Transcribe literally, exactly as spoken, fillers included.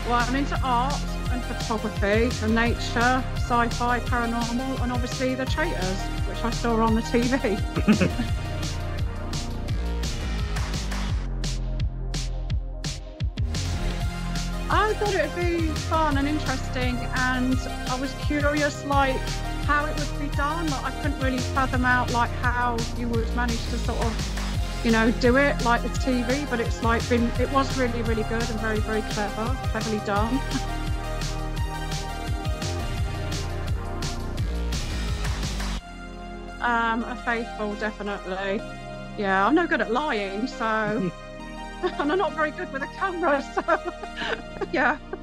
Well, I'm into art and photography and nature, sci-fi, paranormal, and obviously The Traitors, which I saw on the T V. I thought it would be fun and interesting, and I was curious, like, how it would be done. Like, I couldn't really fathom out, like, how you would manage to sort of, you know, do it like the T V. But it's like been, it was really, really good and very, very clever, cleverly done. Um, a faithful, definitely. Yeah, I'm no good at lying, so and I'm not very good with a camera, so yeah.